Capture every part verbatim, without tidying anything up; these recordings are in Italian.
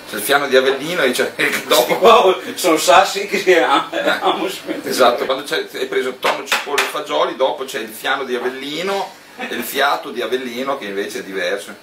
c'è il fiano di Avellino e c'è dopo qua sono sassi che si hanno esatto, quando hai preso tonno, cipolle e fagioli, dopo c'è il fiano di Avellino e il fiato di Avellino che invece è diverso.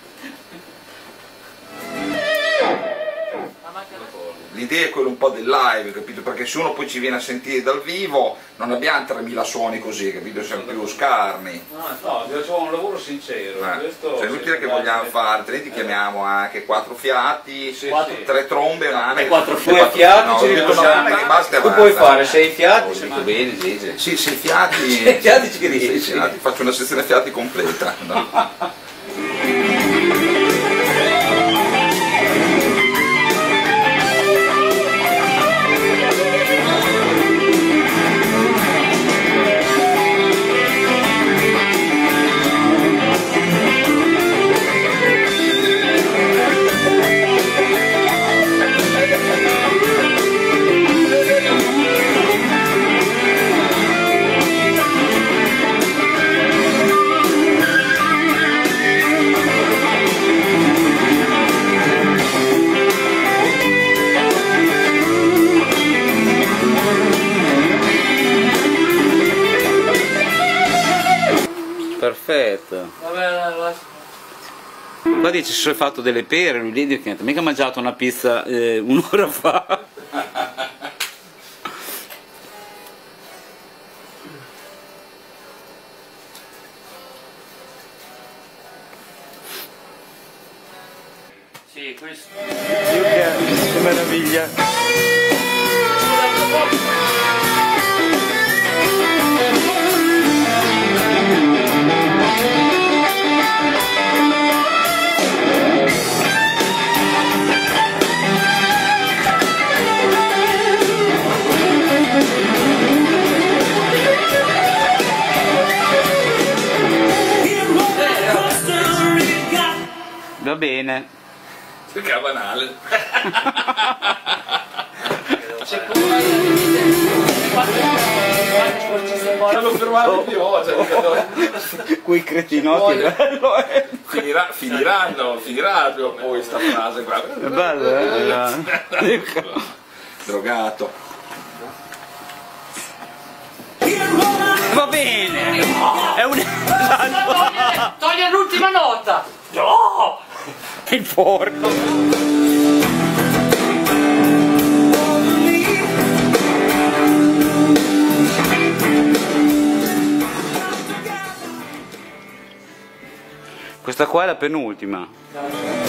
L'idea è quella un po' del live, capito? Perché se uno poi ci viene a sentire dal vivo non abbiamo tremila suoni così, capito? Siamo più scarni. No, no, facciamo un lavoro sincero. Eh. Questo Cioè, è inutile che vogliamo fare, altrimenti chiamiamo anche quattro fiati, sì, quattro, sì. tre trombe, un'ana. E quattro fiati, no, ci riconosciamo che basta e tu basta. puoi fare sei fiati, se va bene, Gigi. Sì, sei fiati. Sei fiati ci riesci. Sei fiati, faccio una sezione fiati completa. No? Perfetto. Qua dice si è fatto delle pere, lui lì che mica ha mangiato una pizza eh, un'ora fa. Sì, questo. Che meraviglia. Va bene. Il cavanale. L'ho fermato più. Quei cretinotti, bello, eh. Finirà, finiranno, finirà prima o poi sta frase qua. È bello, eh? Drogato. Va bene. È un... Toglie l'ultima nota. No! Il porco! Questa qua è la penultima.